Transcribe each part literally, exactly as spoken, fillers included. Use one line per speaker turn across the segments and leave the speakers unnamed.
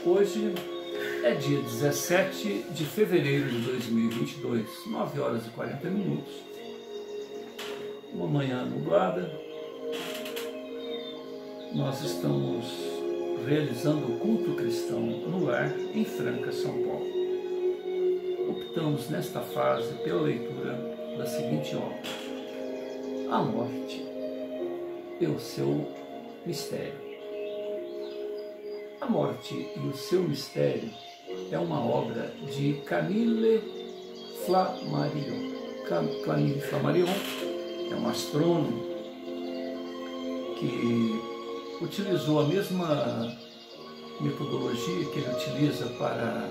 Hoje é dia dezessete de fevereiro de dois mil e vinte e dois, nove horas e quarenta minutos. Uma manhã nublada. Nós estamos realizando o culto cristão no lar em Franca, São Paulo. Optamos nesta fase pela leitura da seguinte obra: A Morte e o seu Mistério. A Morte e o seu Mistério é uma obra de Camille Flammarion. Camille Flammarion é um astrônomo que utilizou a mesma metodologia que ele utiliza para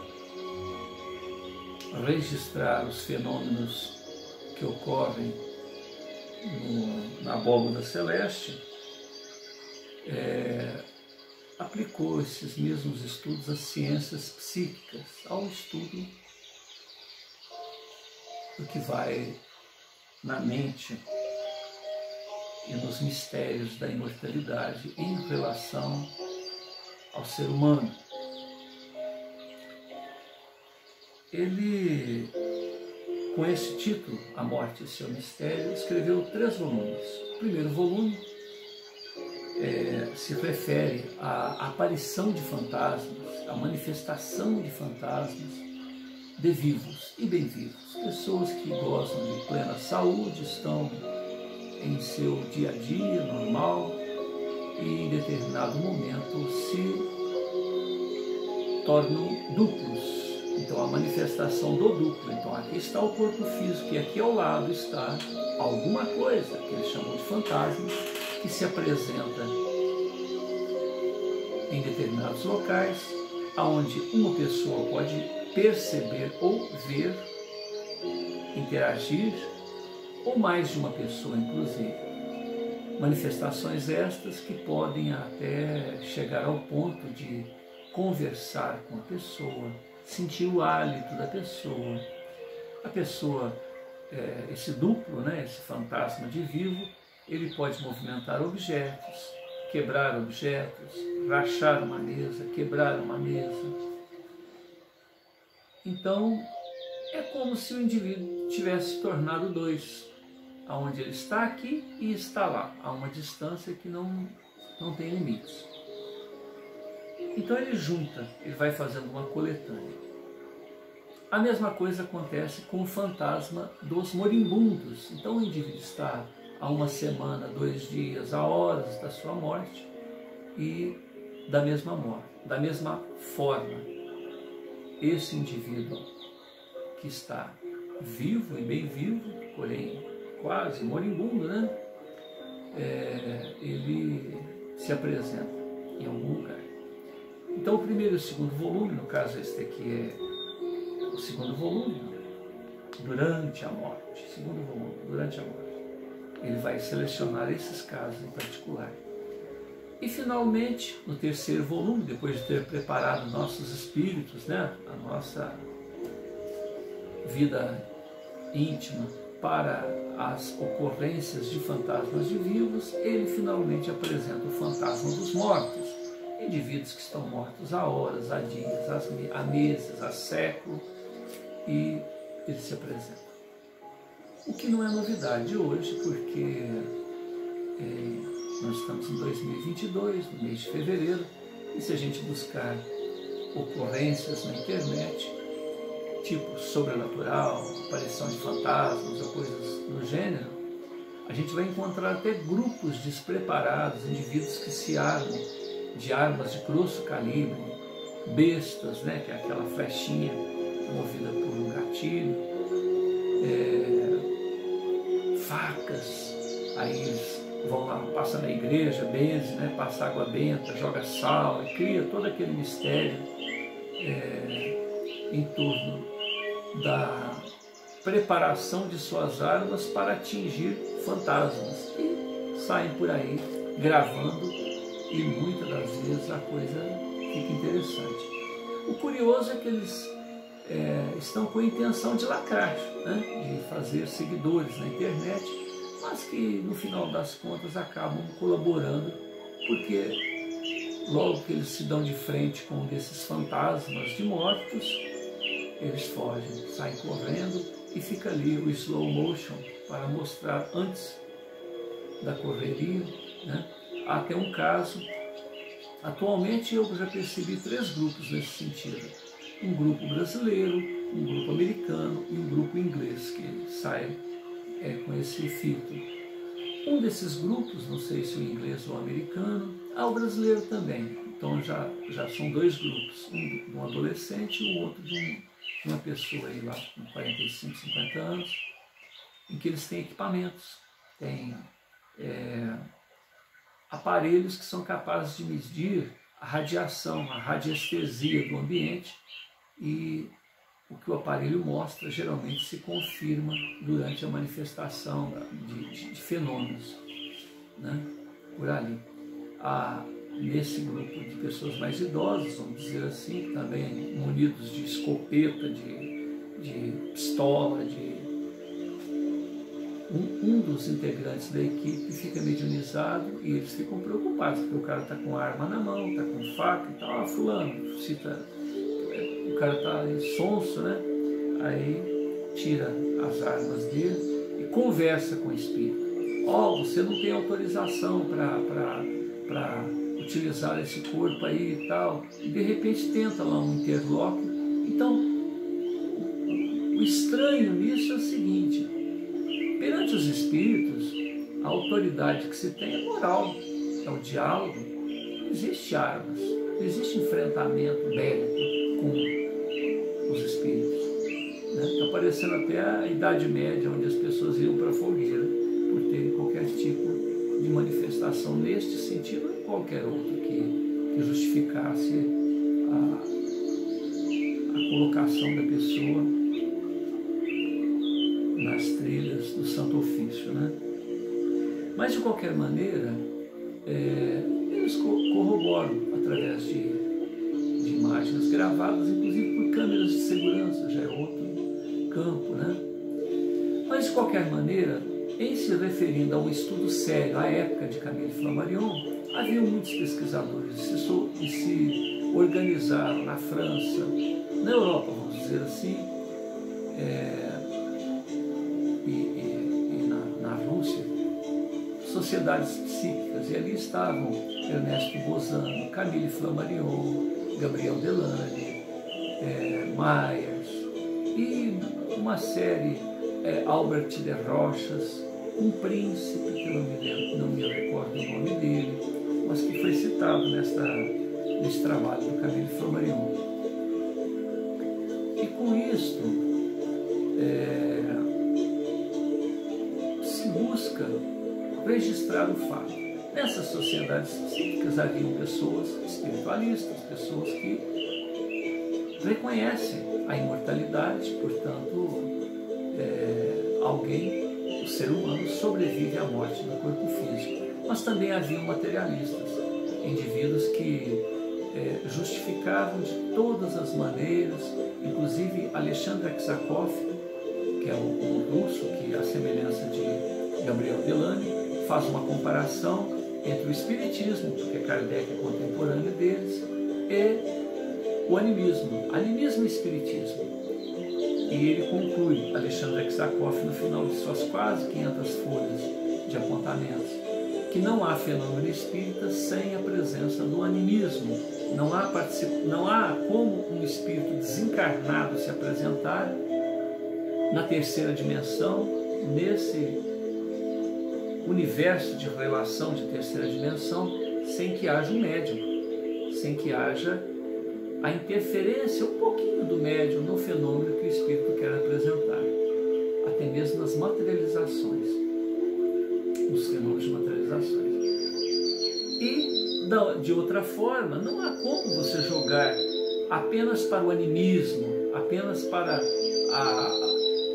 registrar os fenômenos que ocorrem no, na abóbada celeste. É, aplicou esses mesmos estudos às ciências psíquicas, ao estudo do que vai na mente e nos mistérios da imortalidade em relação ao ser humano. Ele, com esse título, A Morte e seu Mistério, escreveu três volumes. O primeiro volume é, se refere à aparição de fantasmas, à manifestação de fantasmas de vivos e bem vivos, pessoas que gozam de plena saúde, estão em seu dia a dia normal e em determinado momento se tornam duplos. Então a manifestação do duplo. Então aqui está o corpo físico e aqui ao lado está alguma coisa que eles chamam de fantasma, que se apresenta em determinados locais, aonde uma pessoa pode perceber ou ver, interagir, ou mais de uma pessoa, inclusive. Manifestações estas que podem até chegar ao ponto de conversar com a pessoa, sentir o hálito da pessoa. A pessoa, é, esse duplo, né, esse fantasma de vivo, ele pode movimentar objetos, quebrar objetos, rachar uma mesa, quebrar uma mesa. Então, é como se o indivíduo tivesse se tornado dois, aonde ele está aqui e está lá, a uma distância que não, não tem limites. Então ele junta, ele vai fazendo uma coletânea. A mesma coisa acontece com o fantasma dos moribundos. Então o indivíduo está há uma semana, dois dias, há horas da sua morte e da mesma morte, da mesma forma. Esse indivíduo que está vivo e bem vivo, porém quase moribundo, né? É, ele se apresenta em algum lugar. Então o primeiro e o segundo volume, no caso este aqui é o segundo volume, durante a morte, segundo volume, durante a morte, ele vai selecionar esses casos em particular. E finalmente, no terceiro volume, depois de ter preparado nossos espíritos, né, a nossa vida íntima para as ocorrências de fantasmas de vivos, ele finalmente apresenta o fantasma dos mortos, indivíduos que estão mortos há horas, há dias, há meses, há séculos, e ele se apresenta. O que não é novidade hoje, porque é, nós estamos em dois mil e vinte e dois, no mês de fevereiro, e se a gente buscar ocorrências na internet, tipo sobrenatural, aparição de fantasmas ou coisas do gênero, a gente vai encontrar até grupos despreparados, indivíduos que se armam de armas de grosso calibre, bestas, né, que é aquela flechinha movida por um gatilho, é, facas, aí eles vão lá, passa na igreja, benze, né, passa água benta, joga sal e cria todo aquele mistério é, em torno da preparação de suas armas para atingir fantasmas e saem por aí gravando e muitas das vezes a coisa fica interessante. O curioso é que eles é, estão com a intenção de lacrar, né, de fazer seguidores na internet, mas que no final das contas acabam colaborando porque logo que eles se dão de frente com um desses fantasmas de mortos, eles fogem, saem correndo e fica ali o slow motion para mostrar antes da correria, né? Há até um caso, atualmente eu já percebi três grupos nesse sentido. Um grupo brasileiro, um grupo americano e um grupo inglês que sai é, com esse filtro. Um desses grupos, não sei se o inglês ou o americano, há o brasileiro também. Então já, já são dois grupos, um de um adolescente e o outro de, um, de uma pessoa aí lá com quarenta e cinco, cinquenta anos, em que eles têm equipamentos, têm é, aparelhos que são capazes de medir a radiação, a radiestesia do ambiente, e o que o aparelho mostra geralmente se confirma durante a manifestação de, de, de fenômenos, né, por ali. Há, nesse grupo de pessoas mais idosas, vamos dizer assim, também munidos de escopeta, de, de pistola, de Um, um dos integrantes da equipe fica mediunizado e eles ficam preocupados, porque o cara está com a arma na mão, está com faca e tal, ah, fulano, cita, o cara está sonso, né? Aí tira as armas dele e conversa com o espírito. Ó, oh, você não tem autorização para utilizar esse corpo aí e tal. E de repente tenta lá um interloque. Então, o estranho nisso é o seguinte: perante os espíritos, a autoridade que se tem é moral, é o diálogo. Não existe armas, não existe enfrentamento bélico com os espíritos. Está, né? Parecendo até a Idade Média, onde as pessoas iam para a fogueira por terem qualquer tipo de manifestação neste sentido ou em qualquer outro que, que justificasse a, a colocação da pessoa nas trilhas do Santo Ofício, né? Mas, de qualquer maneira, é, eles corroboram através de, de imagens gravadas, inclusive por câmeras de segurança, já é outro campo, né? Mas, de qualquer maneira, em se referindo a um estudo sério à época de Camille Flammarion, havia muitos pesquisadores que se, que se organizaram na França, na Europa, vamos dizer assim, é, sociedades psíquicas, e ali estavam Ernesto Bozano, Camille Flammarion, Gabriel Delane, é, Myers e uma série, é, Albert de Rochas, um príncipe, que eu não me, não me recordo o nome dele, mas que foi citado nesta, nesse trabalho do Camille Flammarion. E com isto, é, se busca registrar o fato. Nessas sociedades psíquicas haviam pessoas espiritualistas, pessoas que reconhecem a imortalidade, portanto, é, alguém, o ser humano, sobrevive à morte no corpo físico. Mas também haviam materialistas, indivíduos que é, justificavam de todas as maneiras, inclusive Alexandre Aksakov, que é o, o russo, que a semelhança de Gabriel Delane, faz uma comparação entre o espiritismo, porque Kardec é contemporâneo deles, e o animismo, animismo e espiritismo. E ele conclui, Alexandre Aksakov, no final de suas quase quinhentas folhas de apontamentos, que não há fenômeno espírita sem a presença do animismo. Não há, não há como um espírito desencarnado se apresentar na terceira dimensão, nesse universo de relação de terceira dimensão, sem que haja um médium, sem que haja a interferência, um pouquinho do médium no fenômeno que o espírito quer apresentar, até mesmo nas materializações, nos fenômenos de materializações. E, de outra forma, não há como você jogar apenas para o animismo, apenas para a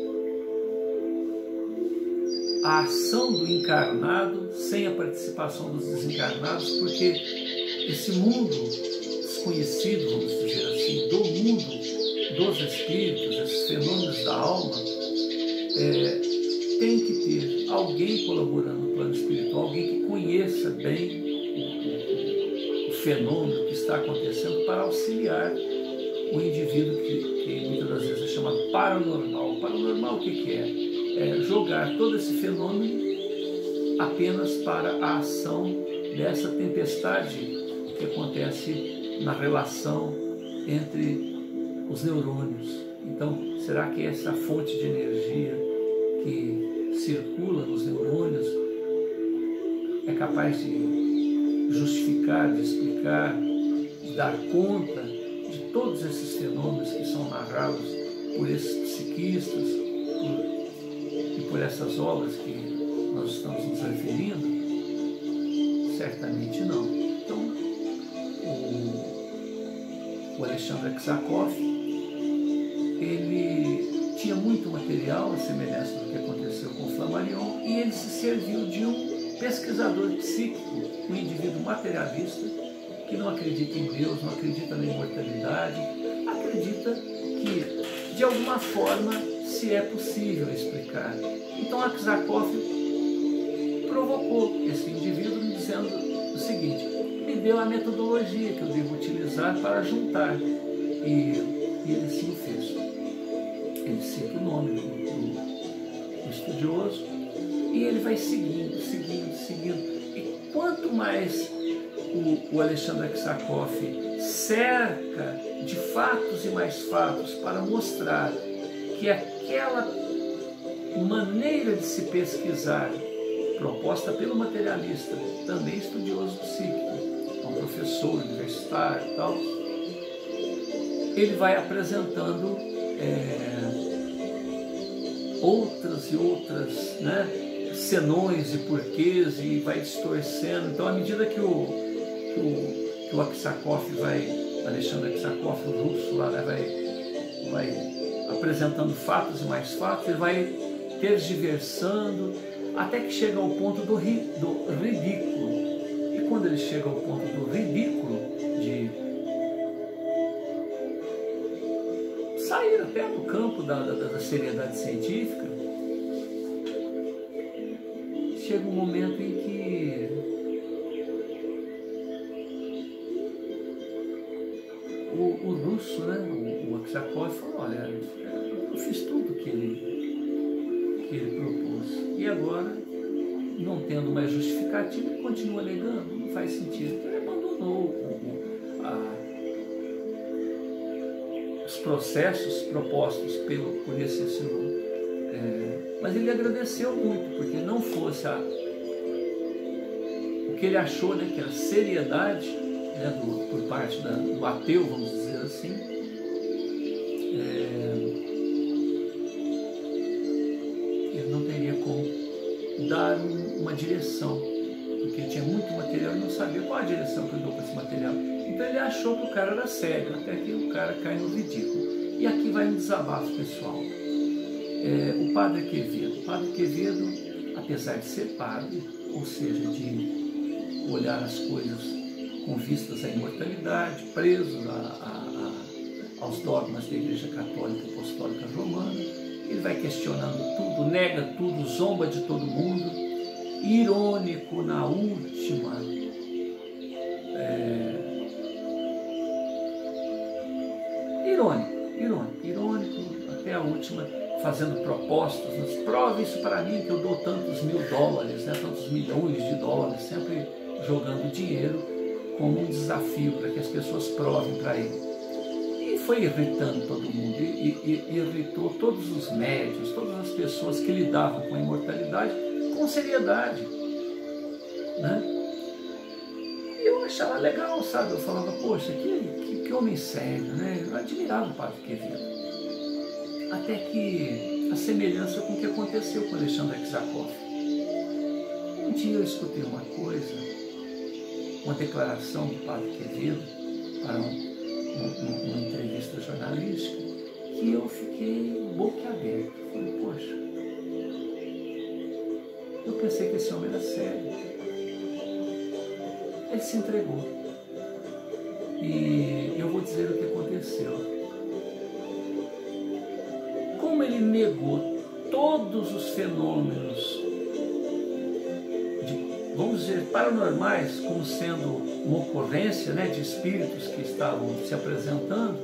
a ação do encarnado sem a participação dos desencarnados, porque esse mundo desconhecido, vamos dizer assim, do mundo dos espíritos, esses fenômenos da alma, é, tem que ter alguém colaborando no plano espiritual, alguém que conheça bem o, o, o fenômeno que está acontecendo para auxiliar o indivíduo que, que muitas das vezes é chamado paranormal. Paranormal o que, que é? É jogar todo esse fenômeno apenas para a ação dessa tempestade que acontece na relação entre os neurônios. Então, será que essa fonte de energia que circula nos neurônios é capaz de justificar, de explicar, de dar conta de todos esses fenômenos que são narrados por esses psiquistas por, e por essas obras que nós estamos nos referindo? Certamente não. Então, o, o Alexandre Aksakov, ele tinha muito material a semelhança do que aconteceu com o Flammarion, e ele se serviu de um pesquisador psíquico, um indivíduo materialista, que não acredita em Deus, não acredita na imortalidade, acredita que, de alguma forma, se é possível explicar. Então, Aksakov provocou esse indivíduo dizendo o seguinte: me deu a metodologia que eu devo utilizar para juntar. E, e ele sim o fez. Ele cita o nome do, do, do estudioso e ele vai seguindo, seguindo, seguindo. E quanto mais o, o Alexandre Aksakov cerca de fatos e mais fatos para mostrar que aquela maneira de se pesquisar proposta pelo materialista, também estudioso psíquico, um professor universitário e tal, ele vai apresentando é, outras e outras, né, senões e porquês, e vai distorcendo. Então, à medida que o, que o, que o Aksakov vai, Alexandre Aksakov, o russo lá, né, vai, vai apresentando fatos e mais fatos, ele vai tergiversando, até que chega ao ponto do, ri, do ridículo. E quando ele chega ao ponto do ridículo, de sair até do campo da, da, da seriedade científica, chega um momento em que o, o russo, né, o, o Aksakov, falou: olha, eu fiz tudo que ele, que ele propôs, e agora, não tendo mais justificativa, ele continua negando, não faz sentido. Então, ele abandonou o, a, os processos propostos pelo, por esse senhor. É, mas ele agradeceu muito, porque não fosse a, o que ele achou, né, que era seriedade, né, do, por parte da, do ateu, vamos dizer assim, é, ele não teria como dar uma direção, porque ele tinha muito material e não sabia qual a direção que ele deu para esse material. Então ele achou que o cara era sério, até que o cara cai no ridículo. E aqui vai um desabafo pessoal. É, o Padre Quevedo. O Padre Quevedo, apesar de ser padre, ou seja, de olhar as coisas com vistas à imortalidade, preso a, a, a, aos dogmas da Igreja Católica e Apostólica Romana, ele vai questionando tudo, nega tudo, zomba de todo mundo, irônico na última é, irônico, irônico, irônico até a última, fazendo propostas, mas prove isso para mim que eu dou tantos mil dólares, né, tantos milhões de dólares, sempre jogando dinheiro como um desafio para que as pessoas provem para ele. E foi irritando todo mundo, e, e, e irritou todos os médiuns, todas as pessoas que lidavam com a imortalidade com seriedade, né? E eu achava legal, sabe? Eu falava, poxa, que, que, que homem sério, né? Eu admirava o Padre Quevedo. Até que a semelhança com o que aconteceu com Alexandre Aksakov. Um dia eu escutei uma coisa, uma declaração do Padre Quevedo para um, um, uma entrevista jornalística, que eu fiquei boquiaberto. Falei, poxa, eu pensei que esse homem era sério. Ele se entregou. E eu vou dizer o que aconteceu. Como ele negou todos os fenômenos de vamos dizer, paranormais, como sendo uma ocorrência, né, de espíritos que estavam se apresentando,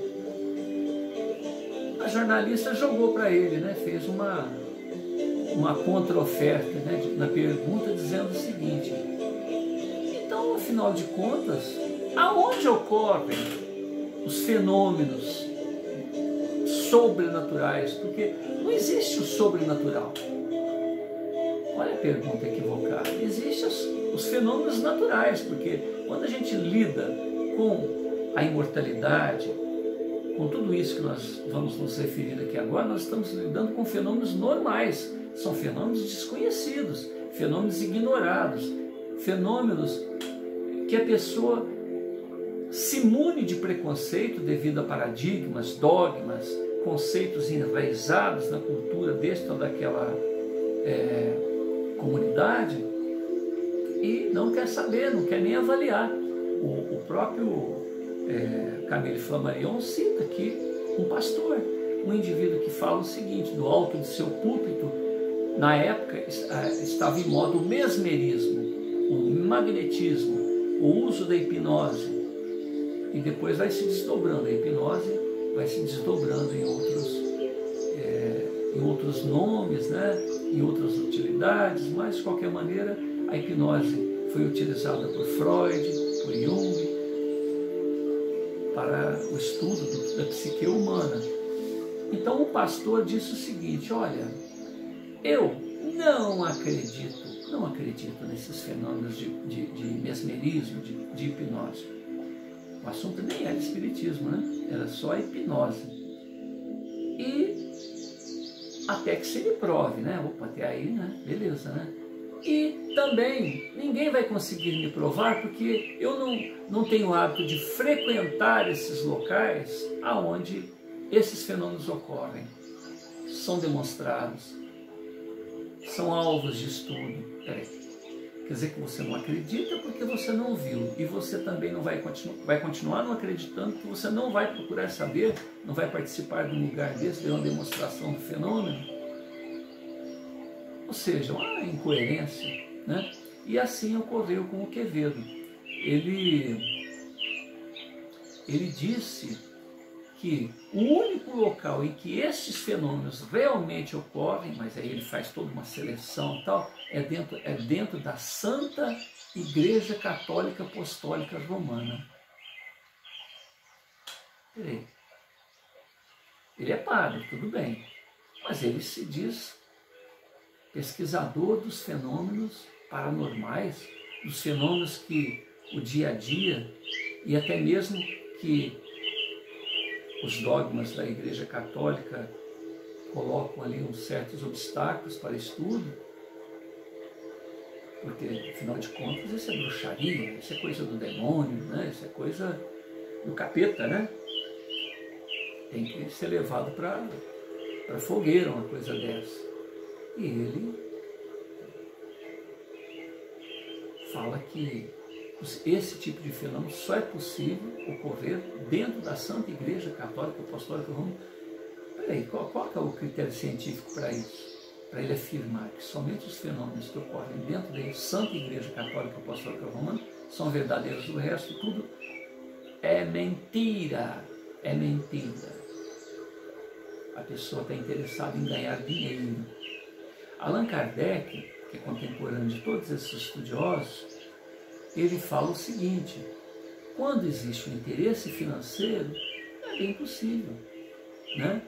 a jornalista jogou para ele, né, fez uma, uma contra-oferta, né, na pergunta, dizendo o seguinte: então, afinal de contas, aonde ocorrem os fenômenos sobrenaturais? Porque não existe o sobrenatural. Olha a pergunta equivocada. Existem os, os fenômenos naturais, porque quando a gente lida com a imortalidade, com tudo isso que nós vamos nos referir aqui agora, nós estamos lidando com fenômenos normais. São fenômenos desconhecidos, fenômenos ignorados, fenômenos que a pessoa se imune de preconceito devido a paradigmas, dogmas, conceitos enraizados na cultura desta ou daquela é, comunidade, e não quer saber, não quer nem avaliar. O, o próprio é, Camille Flammarion cita aqui um pastor, um indivíduo que fala o seguinte: do alto de seu púlpito, na época estava em modo o mesmerismo, o magnetismo, o uso da hipnose, e depois vai se desdobrando, a hipnose vai se desdobrando em outros, é, em outros nomes, né, em outras utilidades, mas de qualquer maneira a hipnose foi utilizada por Freud, por Jung, para o estudo do, da psique humana. Então o pastor disse o seguinte: olha, eu não acredito, não acredito nesses fenômenos de, de, de mesmerismo, de, de hipnose. O assunto nem era espiritismo, né? Era só a hipnose. E até que se lhe prove, né? Opa, até aí, né? Beleza, né? E também ninguém vai conseguir me provar, porque eu não, não tenho o hábito de frequentar esses locais aonde esses fenômenos ocorrem. São demonstrados, são alvos de estudo. Peraí. Quer dizer que você não acredita porque você não viu, e você também não vai, continu vai continuar não acreditando porque você não vai procurar saber, não vai participar de um lugar desse, de uma demonstração do fenômeno. Ou seja, uma incoerência, né? E assim ocorreu com o Quevedo. Ele, ele disse que o único local em que esses fenômenos realmente ocorrem, mas aí ele faz toda uma seleção e tal, é dentro, é dentro da Santa Igreja Católica Apostólica Romana. Peraí. Ele é padre, tudo bem, mas ele se diz pesquisador dos fenômenos paranormais, dos fenômenos que o dia a dia e até mesmo que os dogmas da Igreja Católica colocam ali uns certos obstáculos para estudo, porque, afinal de contas, isso é bruxaria, isso é coisa do demônio, né? Isso é coisa do capeta, né? Tem que ser levado para a fogueira uma coisa dessa. E ele fala que esse tipo de fenômeno só é possível ocorrer dentro da Santa Igreja Católica Apostólica Romana. Peraí, qual, qual é o critério científico para isso? Para ele afirmar que somente os fenômenos que ocorrem dentro da Santa Igreja Católica Apostólica Romana são verdadeiros, o resto tudo é mentira, é mentira. A pessoa está interessada em ganhar dinheiro. Allan Kardec, que é contemporâneo de todos esses estudiosos, ele fala o seguinte: quando existe um interesse financeiro, é bem possível, né?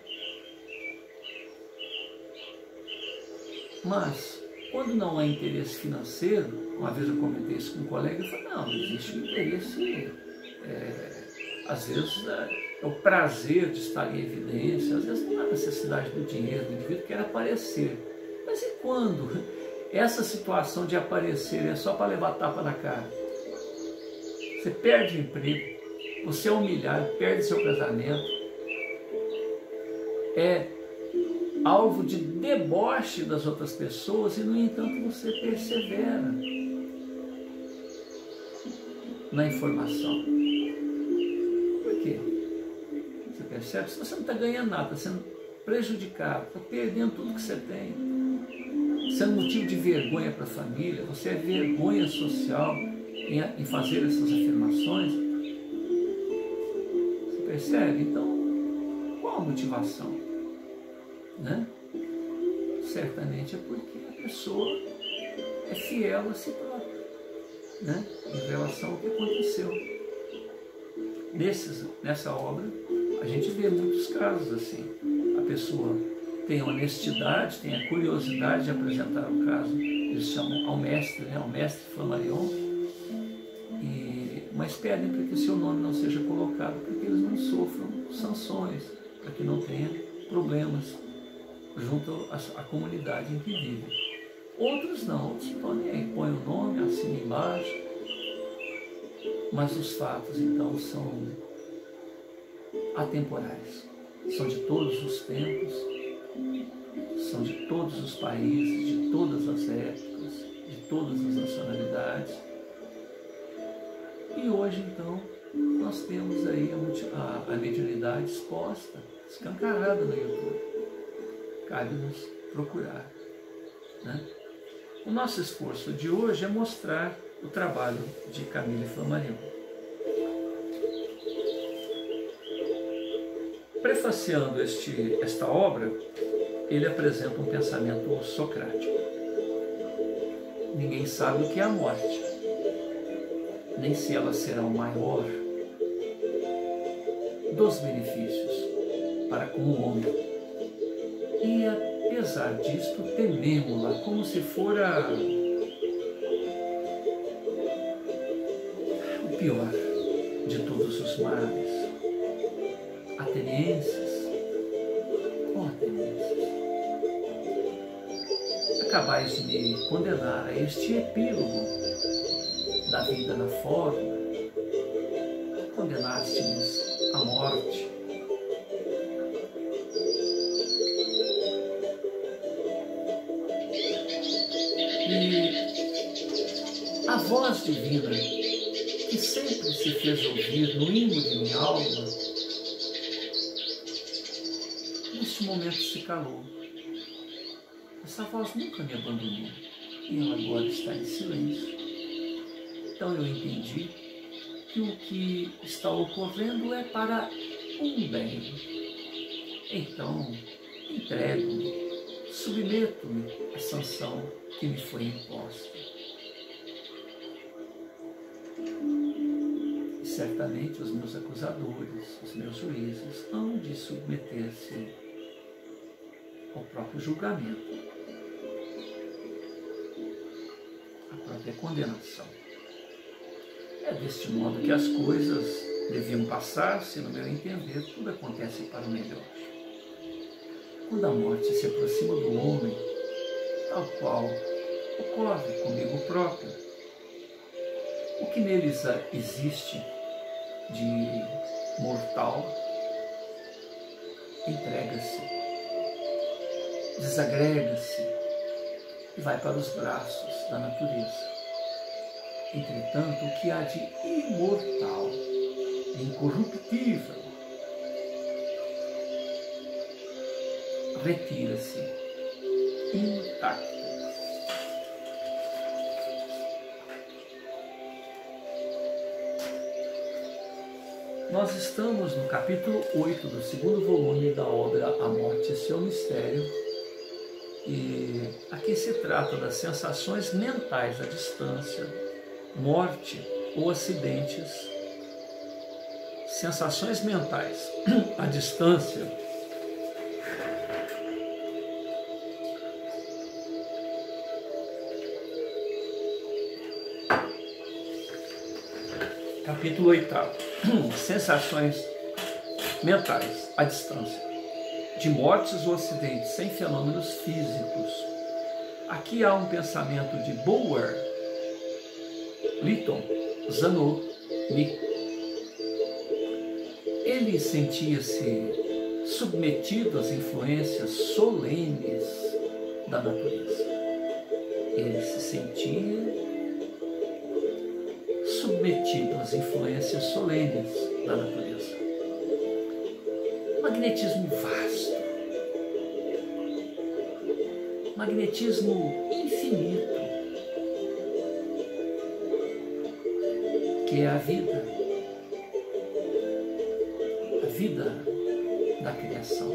Mas, quando não há interesse financeiro, uma vez eu comentei isso com um colega, eu falei: não, não existe um interesse, é, às vezes é, é o prazer de estar em evidência, às vezes não há necessidade do dinheiro, o indivíduo quer aparecer. Mas e quando essa situação de aparecer é só para levar tapa na cara? Você perde o emprego, você é humilhado, perde seu casamento, é alvo de deboche das outras pessoas e, no entanto, você persevera na informação. Por quê? Você percebe? Se você não está ganhando nada, está sendo prejudicado, está perdendo tudo que você tem. Você é um motivo de vergonha para a família, você é vergonha social em, em fazer essas afirmações. Você percebe? Então, qual a motivação? Né? Certamente é porque a pessoa é fiel a si própria, né? Em relação ao que aconteceu. Nesses, nessa obra, a gente vê muitos casos assim. A pessoa tem a honestidade, tem a curiosidade de apresentar o caso, eles chamam ao mestre, né? Ao mestre Flammarion, e, mas pedem para que o seu nome não seja colocado, para que eles não sofram sanções, para que não tenha problemas junto à, à comunidade em que vivem. Outros não, outros estão nem aí, põem o nome, assinam embaixo, mas os fatos então são atemporais, são de todos os tempos, são de todos os países, de todas as épocas, de todas as nacionalidades. E hoje então nós temos aí a, a, a mediunidade exposta, escancarada no YouTube. Cabe-nos procurar, né? O nosso esforço de hoje é mostrar o trabalho de Camille Flammarion. Prefaciando este, esta obra, ele apresenta um pensamento socrático. Ninguém sabe o que é a morte, nem se ela será o maior dos benefícios para com o homem. E apesar disto, tememo-la como se fora o pior de todos os males. Atenienses, ó atenienses, acabais de me condenar a este epílogo da vida na forma, condenaste-nos à morte. E a voz divina que sempre se fez ouvir no imo de minha alma, neste momento se calou. Essa voz nunca me abandonou e ela agora está em silêncio. Então eu entendi que o que está ocorrendo é para um bem. Então entrego-me, submeto-me à sanção que me foi imposta. E certamente os meus acusadores, os meus juízes, hão de submeter-se ao próprio julgamento, à própria condenação. É deste modo que as coisas deviam passar, se no meu entender tudo acontece para o melhor. Quando a morte se aproxima do homem, tal qual ocorre comigo próprio, o que neles existe de mortal entrega-se, desagrega-se e vai para os braços da natureza. Entretanto, o que há de imortal, de incorruptível, retira-se intacto. Nós estamos no capítulo oito do segundo volume da obra A Morte e Seu Mistério, e aqui se trata das sensações mentais à distância, morte ou acidentes. Sensações mentais à distância capítulo oitavo. Sensações mentais à distância, de mortes ou acidentes sem fenômenos físicos. Aqui há um pensamento de Bulwer, Lytton, Zanot, Nick. Ele sentia-se submetido às influências solenes da natureza. Ele se sentia submetido às influências solenes da natureza. Magnetismo vasto, magnetismo infinito, que é a vida, a vida da criação,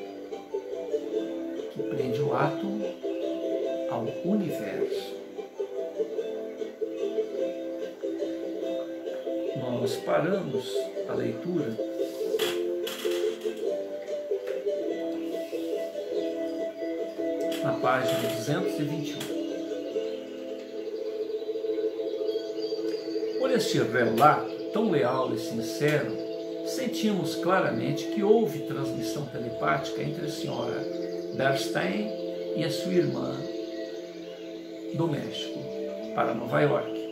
que prende o átomo ao universo. Nós paramos a leitura na página duzentos e vinte e um. Por este relato tão leal e sincero, sentimos claramente que houve transmissão telepática entre a senhora Bernstein e a sua irmã do México para Nova York,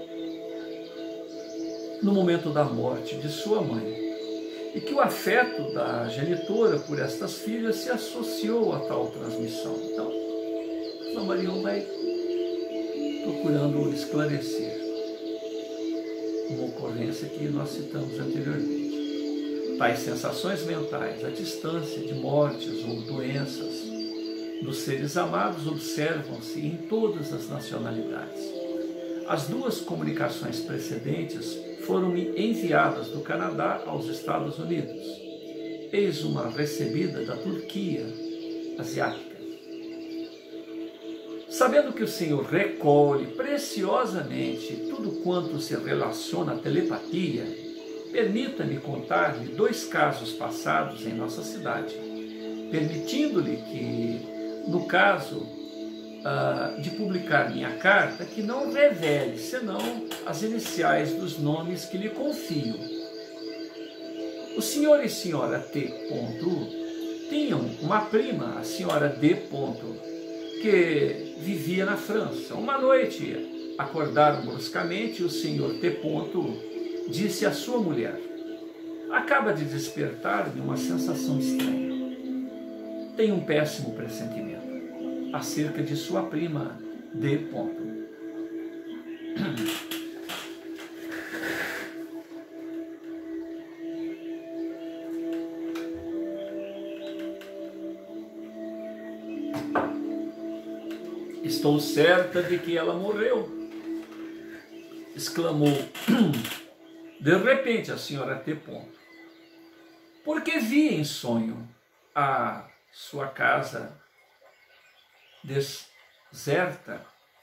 no momento da morte de sua mãe, e que o afeto da genitora por estas filhas se associou a tal transmissão. Então, São Marion vai procurando esclarecer uma ocorrência que nós citamos anteriormente. Tais sensações mentais, a distância de mortes ou doenças dos seres amados observam-se em todas as nacionalidades. As duas comunicações precedentes foram-me enviadas do Canadá aos Estados Unidos. Eis uma recebida da Turquia asiática. Sabendo que o Senhor recolhe preciosamente tudo quanto se relaciona à telepatia, permita-me contar-lhe dois casos passados em nossa cidade, permitindo-lhe que, no caso uh, de publicar minha carta, que não revele senão as iniciais dos nomes que lhe confio. O senhor e senhora T. tinham uma prima, a senhora D. que vivia na França. Uma noite acordaram bruscamente e o senhor T. disse à sua mulher: acaba de despertar-me uma sensação estranha. Tenho um péssimo pressentimento acerca de sua prima D. Estou certa de que ela morreu, exclamou de repente a senhora T. porque vi em sonho a sua casa deserta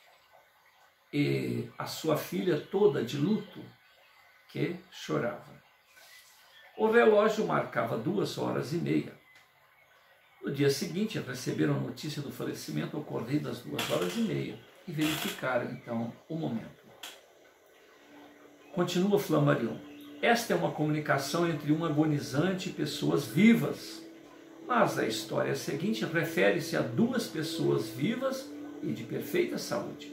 e a sua filha toda de luto que chorava. O relógio marcava duas horas e meia. No dia seguinte, receberam a notícia do falecimento ocorrido às duas horas e meia e verificaram, então, o momento. Continua Flammarion. Esta é uma comunicação entre um agonizante e pessoas vivas, mas a história seguinte refere-se a duas pessoas vivas e de perfeita saúde.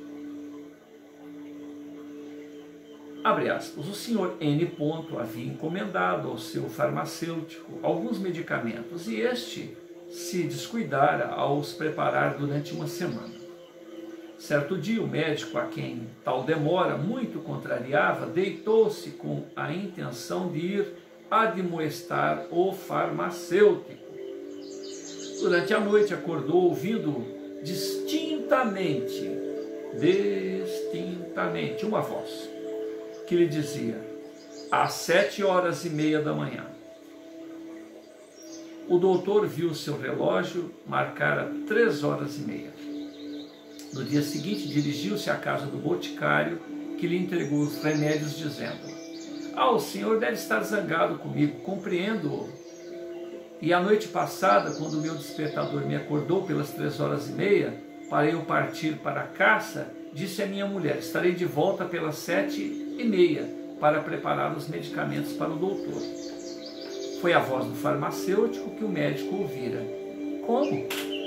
Abre aspas. O senhor N. havia encomendado ao seu farmacêutico alguns medicamentos e este se descuidara ao os preparar durante uma semana. Certo dia, o médico, a quem tal demora muito contrariava, deitou-se com a intenção de ir admoestar o farmacêutico. Durante a noite, acordou ouvindo distintamente, distintamente, uma voz que lhe dizia: às sete horas e meia da manhã. O doutor viu seu relógio marcar a três horas e meia. No dia seguinte, dirigiu-se à casa do boticário, que lhe entregou os remédios, dizendo: ah, o senhor deve estar zangado comigo, compreendo-o. E a noite passada, quando o meu despertador me acordou pelas três horas e meia, para eu partir para a caça, disse a minha mulher: estarei de volta pelas sete e meia para preparar os medicamentos para o doutor. Foi a voz do farmacêutico que o médico ouvira. Como?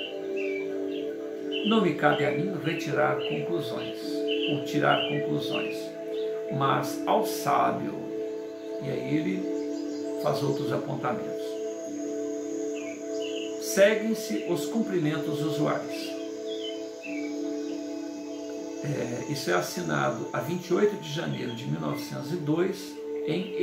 Não me cabe a mim retirar conclusões, ou tirar conclusões, mas ao sábio. E aí ele faz outros apontamentos. Seguem-se os cumprimentos usuais. É, isso é assinado a vinte e oito de janeiro de mil novecentos e dois em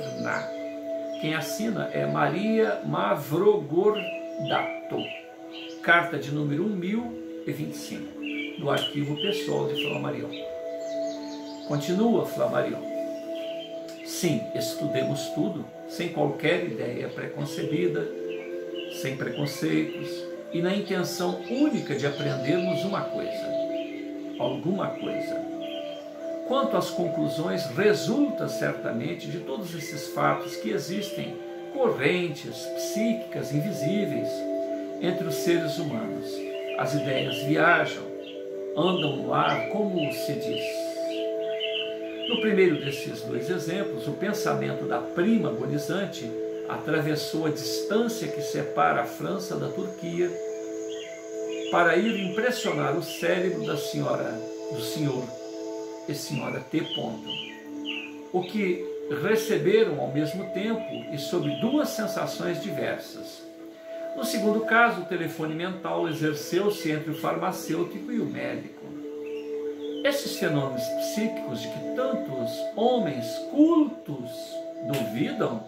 Esmirna. Quem assina é Maria Mavrogordato. carta de número mil e vinte e cinco, do arquivo pessoal de Flammarion. Continua Flammarion. Sim, estudemos tudo, sem qualquer ideia preconcebida, sem preconceitos e na intenção única de aprendermos uma coisa, alguma coisa. Quanto às conclusões, resulta certamente de todos esses fatos que existem correntes psíquicas invisíveis entre os seres humanos. As ideias viajam, andam no ar, como se diz. No primeiro desses dois exemplos, o pensamento da prima agonizante atravessou a distância que separa a França da Turquia para ir impressionar o cérebro da senhora, do senhor e senhora T. O que receberam ao mesmo tempo e sob duas sensações diversas. No segundo caso, o telefone mental exerceu-se entre o farmacêutico e o médico. Esses fenômenos psíquicos de que tantos homens cultos duvidam,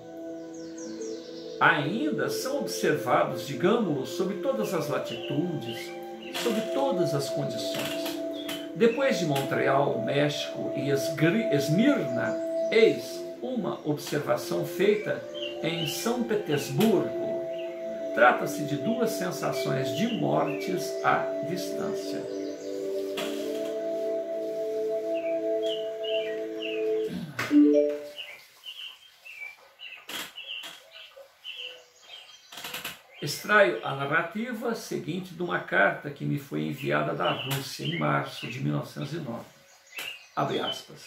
ainda são observados, digamos, sob todas as latitudes, sob todas as condições. Depois de Montreal, México e Esmirna, eis uma observação feita em São Petersburgo. Trata-se de duas sensações de mortes à distância. Extraio a narrativa seguinte de uma carta que me foi enviada da Rússia em março de mil novecentos e nove. Abre aspas.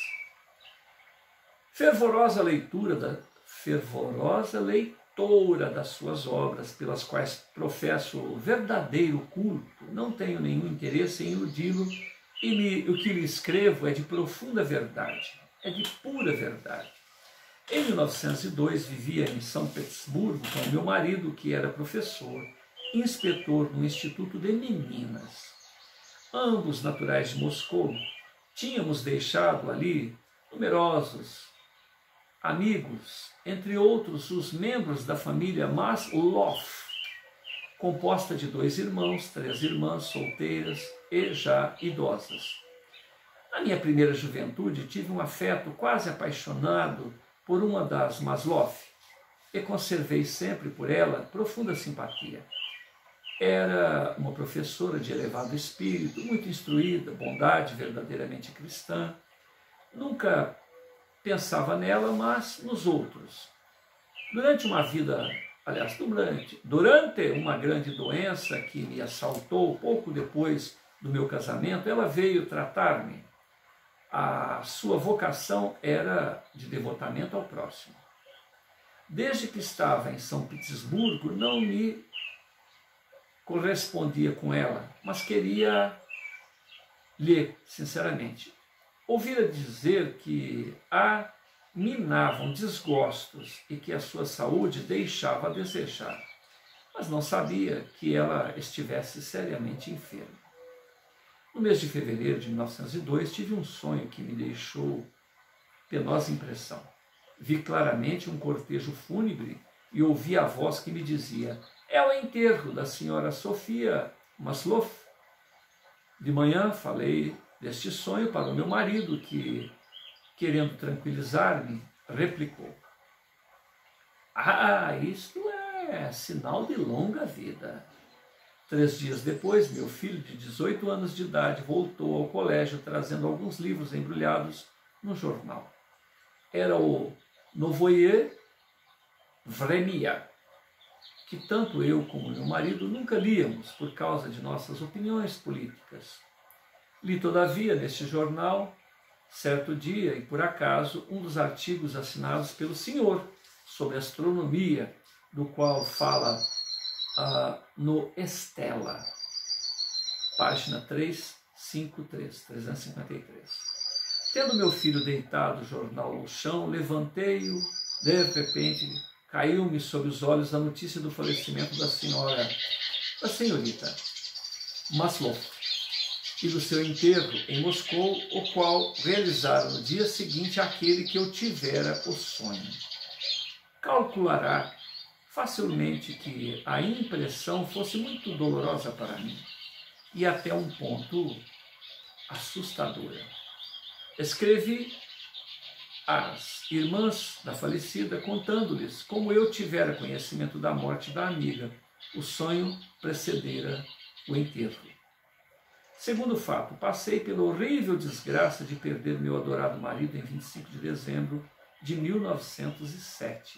Fervorosa leitura da fervorosa leitora das suas obras, pelas quais professo verdadeiro culto, não tenho nenhum interesse em iludi-lo, e me, o que lhe escrevo é de profunda verdade, é de pura verdade. Em mil novecentos e dois, vivia em São Petersburgo com meu marido, que era professor, inspetor no Instituto de Meninas. Ambos naturais de Moscou, tínhamos deixado ali numerosos amigos, entre outros os membros da família Maslov, composta de dois irmãos, três irmãs solteiras e já idosas. Na minha primeira juventude, tive um afeto quase apaixonado por uma das Maslov, e conservei sempre por ela profunda simpatia. Era uma professora de elevado espírito, muito instruída, bondade verdadeiramente cristã. Nunca pensava nela, mas nos outros. Durante uma vida, aliás, durante, durante uma grande doença que me assaltou pouco depois do meu casamento, ela veio tratar-me. A sua vocação era de devotamento ao próximo. Desde que estava em São Petersburgo, não me correspondia com ela, mas queria ler, sinceramente. Ouvira dizer que a minavam desgostos e que a sua saúde deixava a desejar, mas não sabia que ela estivesse seriamente enferma. No mês de fevereiro de mil novecentos e dois, tive um sonho que me deixou penosa impressão. Vi claramente um cortejo fúnebre e ouvi a voz que me dizia: é o enterro da senhora Sofia Maslov. De manhã falei deste sonho para o meu marido, que, querendo tranquilizar-me, replicou: ah, isto é sinal de longa vida. Três dias depois, meu filho, de dezoito anos de idade, voltou ao colégio trazendo alguns livros embrulhados no jornal. Era o Novoye Vremya, que tanto eu como meu marido nunca líamos por causa de nossas opiniões políticas. Li, todavia, neste jornal, certo dia, e por acaso, um dos artigos assinados pelo senhor sobre astronomia, do qual fala Uh, no Estela, página trezentos e cinquenta e três, trezentos e cinquenta e três. Tendo meu filho deitado o jornal no chão, levantei-o, de repente caiu-me sob os olhos a notícia do falecimento da senhora, da senhorita Maslov, e do seu enterro em Moscou, o qual realizara no dia seguinte aquele que eu tivera o sonho. Calculará facilmente que a impressão fosse muito dolorosa para mim e até um ponto assustadora. Escrevi às irmãs da falecida, contando-lhes como eu tivera conhecimento da morte da amiga. O sonho precedera o enterro. Segundo fato, passei pela horrível desgraça de perder meu adorado marido em vinte e cinco de dezembro de mil novecentos e sete.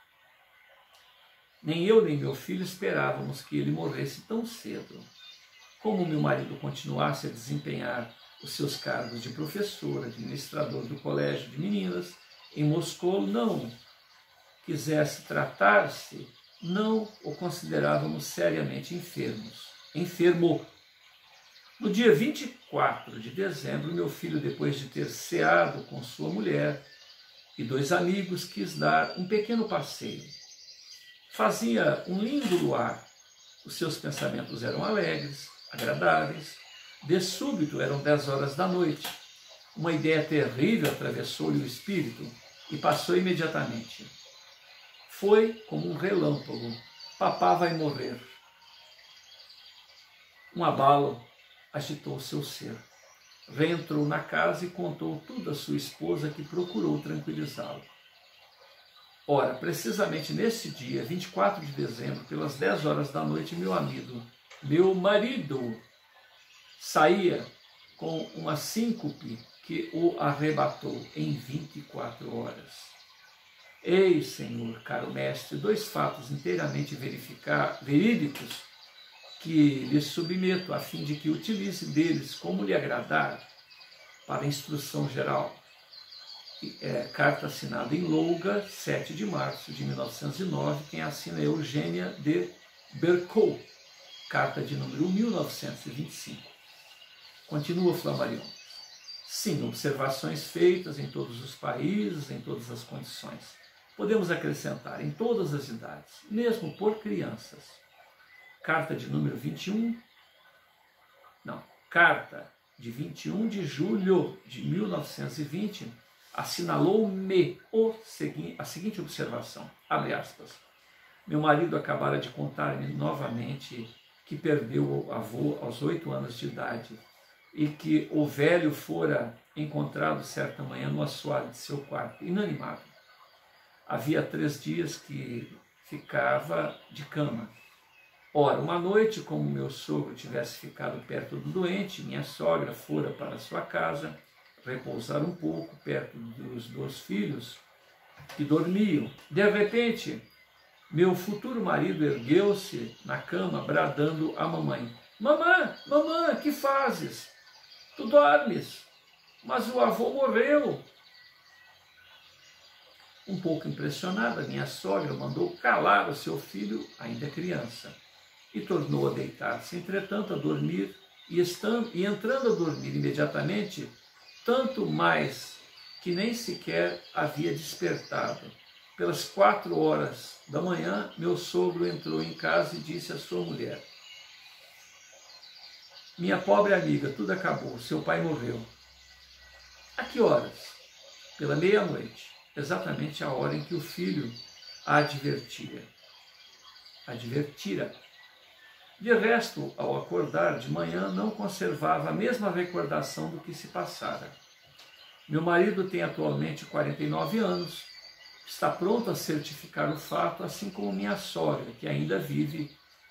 Nem eu nem meu filho esperávamos que ele morresse tão cedo. Como meu marido continuasse a desempenhar os seus cargos de professor, administrador do colégio de meninas em Moscou, não quisesse tratar-se, não o considerávamos seriamente enfermos. Enfermo. No dia vinte e quatro de dezembro, meu filho, depois de ter ceado com sua mulher e dois amigos, quis dar um pequeno passeio. Fazia um lindo luar. Os seus pensamentos eram alegres, agradáveis. De súbito, eram dez horas da noite. Uma ideia terrível atravessou-lhe o espírito e passou imediatamente. Foi como um relâmpago. Papá vai morrer. Um abalo agitou seu ser. Reentrou na casa e contou tudo à sua esposa, que procurou tranquilizá-lo. Ora, precisamente nesse dia, vinte e quatro de dezembro, pelas dez horas da noite, meu amigo, meu marido, saía com uma síncope que o arrebatou em vinte e quatro horas. Eis, Senhor, caro mestre, dois fatos inteiramente verificar, verídicos que lhe submeto, a fim de que utilize deles como lhe agradar para instrução geral. É, carta assinada em Louga, sete de março de mil novecentos e nove, quem assina é Eugênia de Bercot, carta de número mil novecentos e vinte e cinco. Continua Flammarion. Sim, observações feitas em todos os países, em todas as condições. Podemos acrescentar, em todas as idades, mesmo por crianças. Carta de número vinte e um, não, carta de vinte e um de julho de mil novecentos e vinte, assinalou-me a seguinte observação, abre aspas, meu marido acabara de contar-me novamente que perdeu o avô aos oito anos de idade e que o velho fora encontrado certa manhã no assoalho de seu quarto, inanimado. Havia três dias que ficava de cama. Ora, uma noite, como meu sogro tivesse ficado perto do doente, minha sogra fora para sua casa repousar um pouco perto dos dois filhos que dormiam. De repente, meu futuro marido ergueu-se na cama, bradando à mamãe: Mamã, mamã, que fazes? Tu dormes, mas o avô morreu. Um pouco impressionada, minha sogra mandou calar o seu filho, ainda criança, e tornou a deitar-se, entretanto, a dormir, e, estando, e entrando a dormir imediatamente, tanto mais que nem sequer havia despertado. Pelas quatro horas da manhã, meu sogro entrou em casa e disse à sua mulher: minha pobre amiga, tudo acabou, seu pai morreu. A que horas? Pela meia-noite, exatamente a hora em que o filho a advertira. Advertira. De resto, ao acordar de manhã, não conservava a mesma recordação do que se passara. Meu marido tem atualmente quarenta e nove anos, está pronto a certificar o fato, assim como minha sogra, que ainda vive.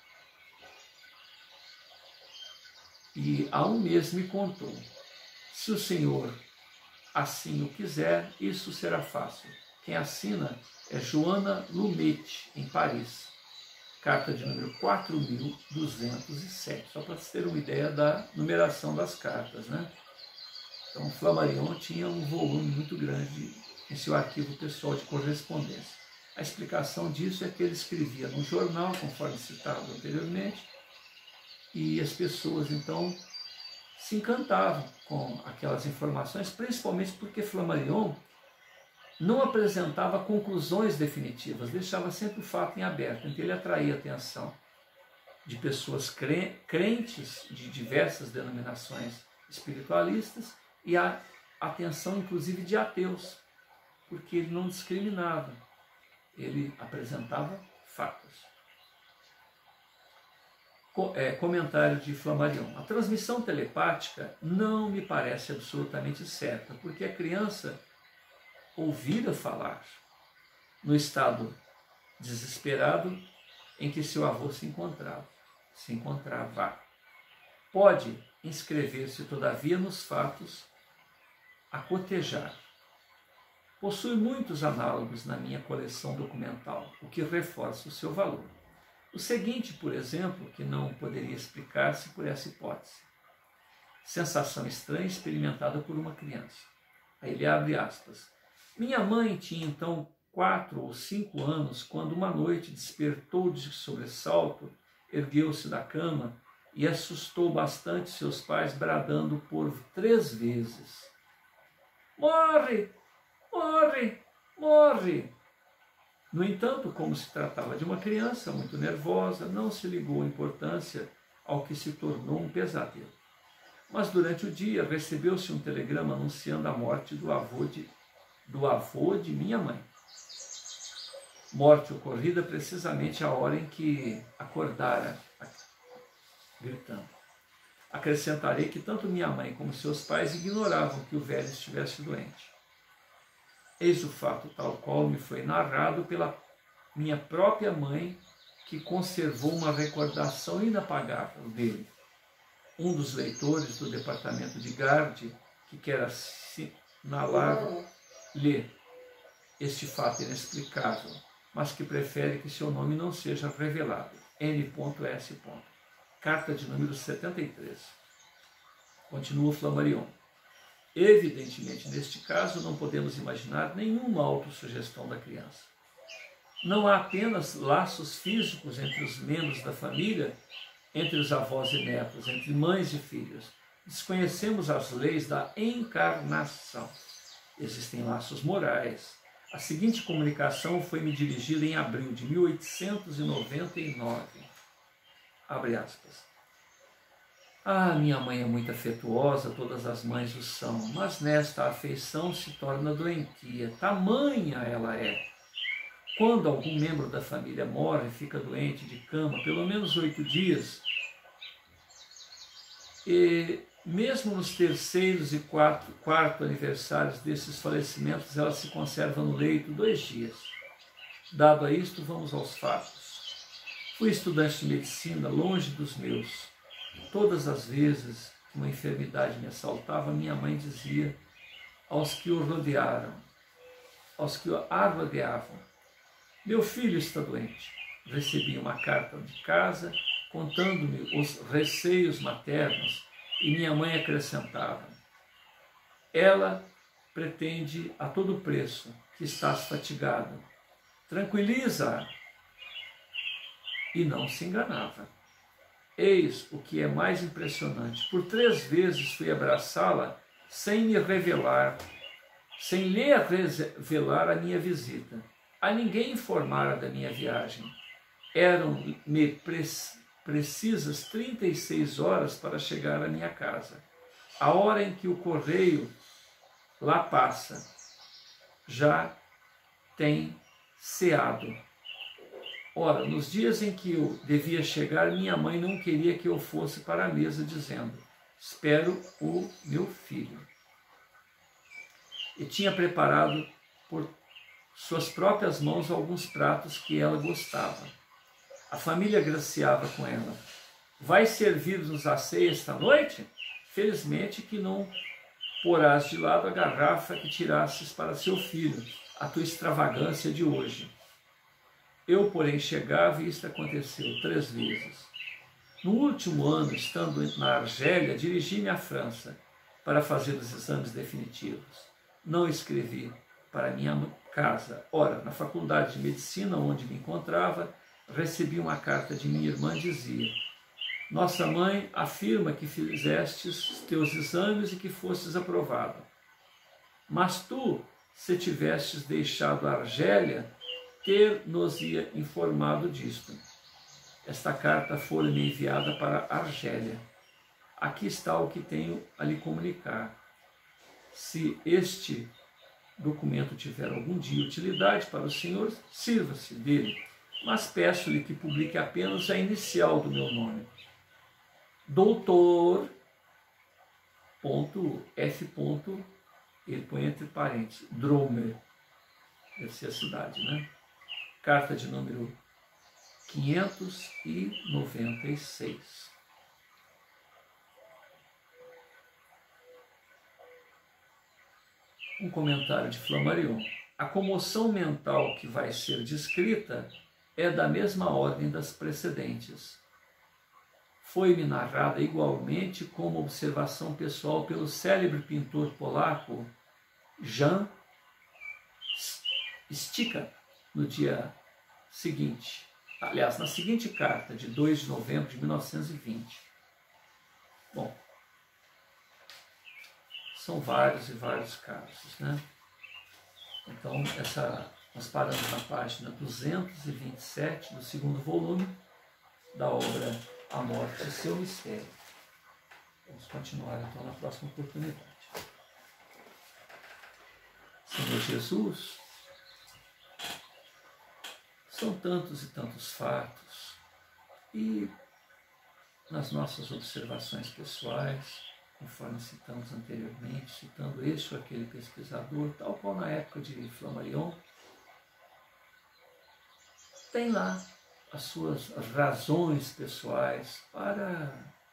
E há um mês me contou: se o senhor assim o quiser, isso será fácil. Quem assina é Joana Lumet, em Paris. Carta de número quatro mil duzentos e sete, só para ter uma ideia da numeração das cartas, né? Então, Flammarion tinha um volume muito grande em seu arquivo pessoal de correspondência. A explicação disso é que ele escrevia no jornal, conforme citado anteriormente, e as pessoas, então, se encantavam com aquelas informações, principalmente porque Flammarion não apresentava conclusões definitivas, deixava sempre o fato em aberto, então ele atraía a atenção de pessoas crentes de diversas denominações espiritualistas e a atenção, inclusive, de ateus, porque ele não discriminava, ele apresentava fatos. É, comentário de Flammarion. A transmissão telepática não me parece absolutamente certa, porque a criança ouvira falar no estado desesperado em que seu avô se encontrava. Se encontrava. Pode inscrever-se, todavia, nos fatos a cotejar. Possui muitos análogos na minha coleção documental, o que reforça o seu valor. O seguinte, por exemplo, que não poderia explicar-se por essa hipótese. Sensação estranha experimentada por uma criança. Aí ele abre aspas. Minha mãe tinha então quatro ou cinco anos quando uma noite despertou de sobressalto, ergueu-se da cama e assustou bastante seus pais, bradando por três vezes. Morre! Morre! Morre! No entanto, como se tratava de uma criança muito nervosa, não se ligou a importância ao que se tornou um pesadelo. Mas durante o dia recebeu-se um telegrama anunciando a morte do avô de, do avô de minha mãe. Morte ocorrida precisamente à hora em que acordara, gritando. Acrescentarei que tanto minha mãe como seus pais ignoravam que o velho estivesse doente. Eis o fato tal qual me foi narrado pela minha própria mãe, que conservou uma recordação inapagável dele. Um dos leitores do departamento de Garde, que quer assinalar-lhe este fato inexplicável, mas que prefere que seu nome não seja revelado. N S. Carta de número setenta e três. Continua Flammarion. Evidentemente, neste caso, não podemos imaginar nenhuma autossugestão da criança. Não há apenas laços físicos entre os membros da família, entre os avós e netos, entre mães e filhos. Desconhecemos as leis da encarnação. Existem laços morais. A seguinte comunicação foi me dirigida em abril de mil oitocentos e noventa e nove. Abre aspas. Ah, minha mãe é muito afetuosa, todas as mães o são, mas nesta afeição se torna doentia, tamanha ela é. Quando algum membro da família morre, fica doente de cama, pelo menos oito dias, e mesmo nos terceiros e quarto, quarto aniversários desses falecimentos, ela se conserva no leito dois dias. Dado a isto, vamos aos fatos. Fui estudante de medicina, longe dos meus. Todas as vezes que uma enfermidade me assaltava, minha mãe dizia aos que o rodearam, aos que a rodeavam, meu filho está doente. Recebi uma carta de casa contando-me os receios maternos e minha mãe acrescentava, ela pretende a todo preço que estás fatigado. Tranquiliza-a. E não se enganava. Eis o que é mais impressionante. Por três vezes fui abraçá-la sem me revelar, sem lhe revelar a minha visita. A ninguém informara da minha viagem. Eram-me precisas trinta e seis horas para chegar à minha casa. A hora em que o correio lá passa já tem ceado. Ora, nos dias em que eu devia chegar, minha mãe não queria que eu fosse para a mesa, dizendo, espero o meu filho. E tinha preparado por suas próprias mãos alguns pratos que ela gostava. A família graciava com ela. Vai servir-nos a ceia esta noite? Felizmente que não porás de lado a garrafa que tirasses para seu filho, a tua extravagância de hoje. Eu, porém, chegava e isto aconteceu três vezes. No último ano, estando na Argélia, dirigi-me à França para fazer os exames definitivos. Não escrevi para minha casa. Ora, na faculdade de medicina, onde me encontrava, recebi uma carta de minha irmã, dizia, nossa mãe afirma que fizestes teus exames e que fostes aprovado. Mas tu, se tivestes deixado a Argélia, ter-nos-ia informado disto. Esta carta foi-me enviada para a Argélia. Aqui está o que tenho a lhe comunicar. Se este documento tiver algum dia utilidade para o senhor, sirva-se dele. mas peço-lhe que publique apenas a inicial do meu nome. Doutor, ponto, F. Ponto, ele põe entre parênteses, Dromer, deve ser a cidade, né? Carta de número quinhentos e noventa e seis. Um comentário de Flammarion. A comoção mental que vai ser descrita é da mesma ordem das precedentes. Foi-me narrada igualmente como observação pessoal pelo célebre pintor polaco Jan Stika, no dia seguinte, aliás, na seguinte carta, de dois de novembro de mil novecentos e vinte. Bom, são vários e vários casos, né? Então, essa, nós paramos na página duzentos e vinte e sete do segundo volume da obra A Morte e Seu Mistério. Vamos continuar então na próxima oportunidade. Senhor Jesus, são tantos e tantos fatos, e nas nossas observações pessoais, conforme citamos anteriormente, citando este ou aquele pesquisador, tal qual na época de Flammarion, tem lá as suas razões pessoais para,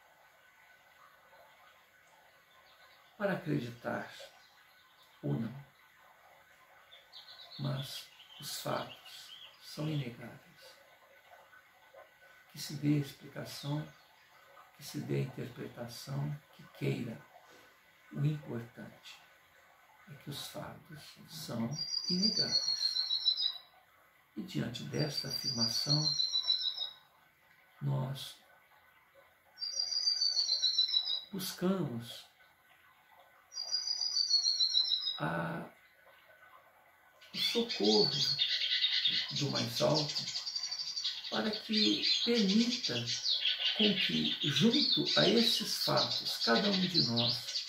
para acreditar ou não. Mas os fatos são inegáveis. Que se dê explicação, que se dê interpretação, que queira. O importante é que os fatos são inegáveis. E diante desta afirmação, nós buscamos a, o socorro do mais alto para que permita com que, junto a esses fatos, cada um de nós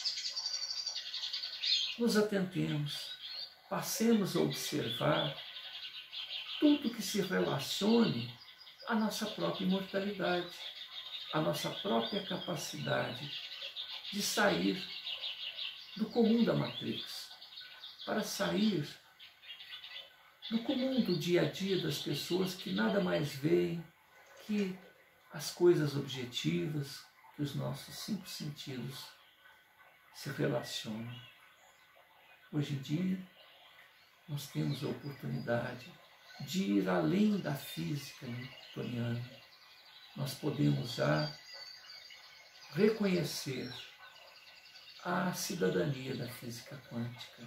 nos atentemos, passemos a observar tudo que se relacione à nossa própria imortalidade, à nossa própria capacidade de sair do comum da Matrix, para sair do comum do dia a dia das pessoas que nada mais veem que as coisas objetivas que os nossos cinco sentidos se relacionam. Hoje em dia, nós temos a oportunidade de ir além da física newtoniana. Nós podemos já reconhecer a cidadania da física quântica,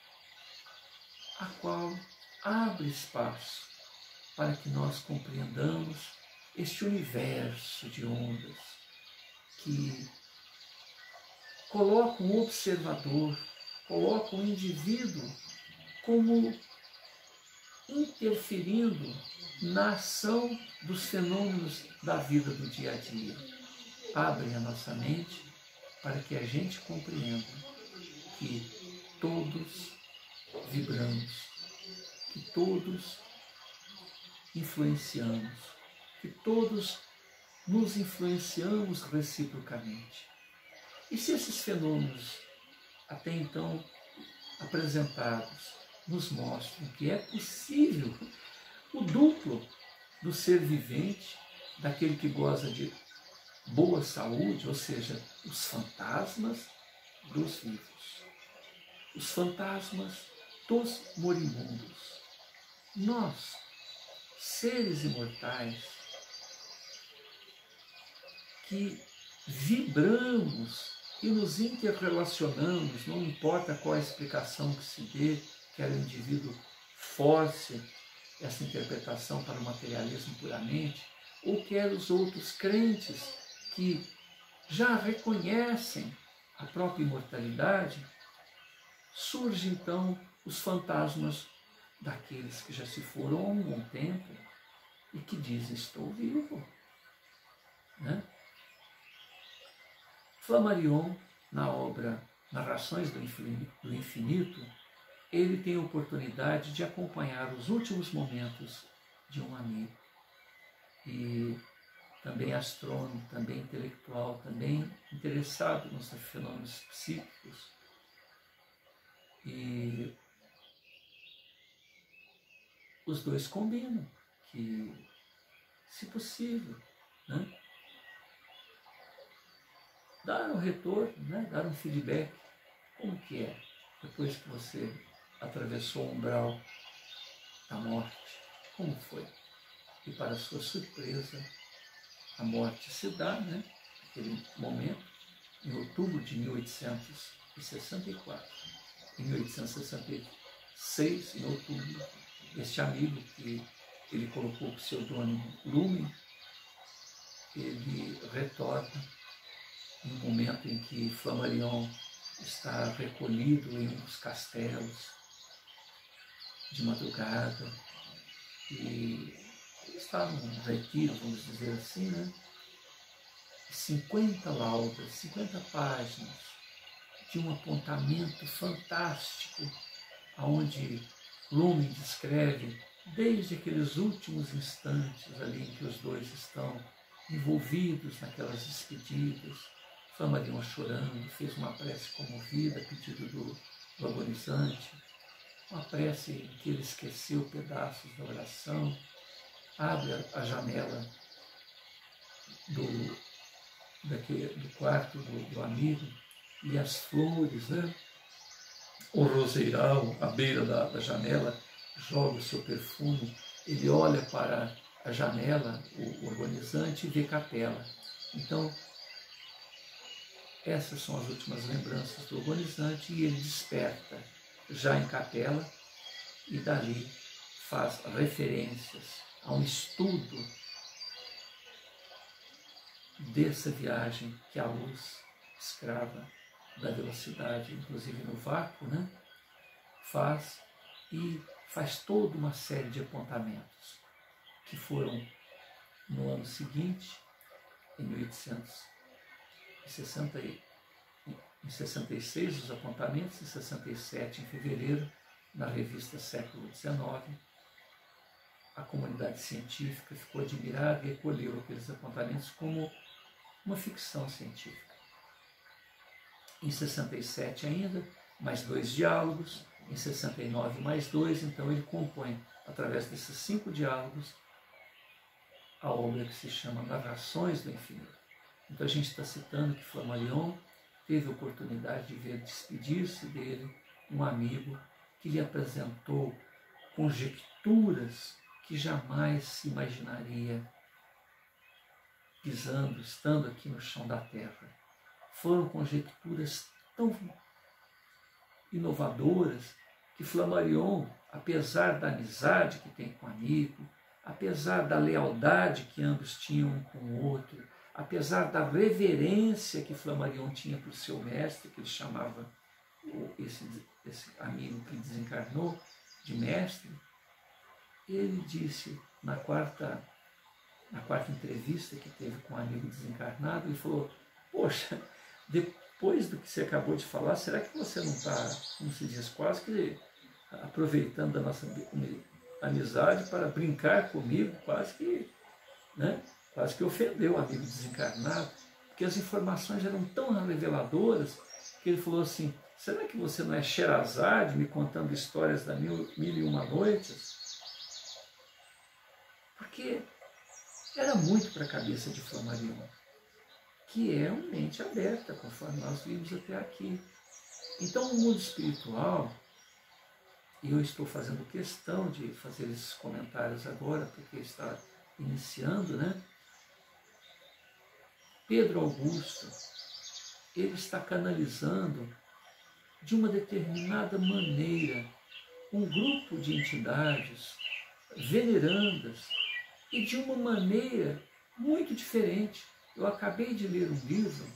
a qual abre espaço para que nós compreendamos este universo de ondas que coloca um observador, coloca um indivíduo como interferindo na ação dos fenômenos da vida do dia a dia. Abrem a nossa mente para que a gente compreenda que todos vibramos, que todos influenciamos, que todos nos influenciamos reciprocamente. E se esses fenômenos, até então apresentados, nos mostram que é possível o duplo do ser vivente, daquele que goza de boa saúde, ou seja, os fantasmas dos vivos, os fantasmas dos moribundos. Nós, seres imortais, que vibramos e nos interrelacionamos, não importa qual a explicação que se dê, quer o indivíduo force essa interpretação para o materialismo puramente, ou quer os outros crentes que já reconhecem a própria imortalidade, surgem então os fantasmas daqueles que já se foram há algum tempo e que dizem: estou vivo. Né? Flammarion, na obra Narrações do Infinito, ele tem a oportunidade de acompanhar os últimos momentos de um amigo. e também astrônomo, também intelectual, também interessado nos fenômenos psíquicos. E os dois combinam que, se possível, né, dar um retorno, né, dar um feedback. Como que é depois que você atravessou o umbral da morte? Como foi? E para sua surpresa, a morte se dá, né, naquele momento, em outubro de mil oitocentos e sessenta e quatro. Em mil oitocentos e sessenta e seis, em outubro, este amigo que ele colocou o pseudônimo Lumen, ele retorna no momento em que Flammarion está recolhido em um dos castelos de madrugada, e ele está num retiro, vamos dizer assim, né? cinquenta laudas, cinquenta páginas de um apontamento fantástico, onde Lumen descreve desde aqueles últimos instantes ali em que os dois estão envolvidos naquelas despedidas, Flammarion chorando, fez uma prece comovida a pedido do, do agonizante, uma prece em que ele esqueceu pedaços da oração, abre a, a janela do, daquele, do quarto do, do amigo, e as flores, né? O roseiral à beira da, da janela joga o seu perfume, ele olha para a janela, o, o agonizante, e vê capela. Então, essas são as últimas lembranças do agonizante, e ele desperta já em capela, e dali faz referências a um estudo dessa viagem que a luz escrava da velocidade, inclusive no vácuo, né, faz, e faz toda uma série de apontamentos que foram no ano seguinte, em mil oitocentos e sessenta, em sessenta e seis, os apontamentos, em sessenta e sete, em fevereiro, na revista Século dezenove, a comunidade científica ficou admirada e recolheu aqueles apontamentos como uma ficção científica. Em sessenta e sete ainda, mais dois diálogos, em sessenta e nove mais dois, então ele compõe, através desses cinco diálogos, a obra que se chama Narrações do Infinito. Então a gente está citando que Flammarion teve a oportunidade de ver despedir-se dele um amigo que lhe apresentou conjecturas que jamais se imaginaria pisando, estando aqui no chão da Terra. Foram conjecturas tão inovadoras que Flammarion, apesar da amizade que tem com o amigo, apesar da lealdade que ambos tinham um com o outro, apesar da reverência que Flammarion tinha por seu mestre, que ele chamava esse, esse amigo que desencarnou de mestre, ele disse na quarta, na quarta entrevista que teve com um amigo desencarnado, ele falou: poxa, depois do que você acabou de falar, será que você não está, como se diz, quase que aproveitando a nossa amizade para brincar comigo, quase que, né, quase que ofendeu o amigo desencarnado, porque as informações eram tão reveladoras que ele falou assim: será que você não é Sherazade me contando histórias da mil, mil e uma noites? Porque era muito para a cabeça de Flammarion, que é uma mente aberta, conforme nós vimos até aqui. Então, o mundo espiritual, e eu estou fazendo questão de fazer esses comentários agora, porque está iniciando, né? Pedro Augusto, ele está canalizando de uma determinada maneira um grupo de entidades venerandas, e de uma maneira muito diferente. Eu acabei de ler um livro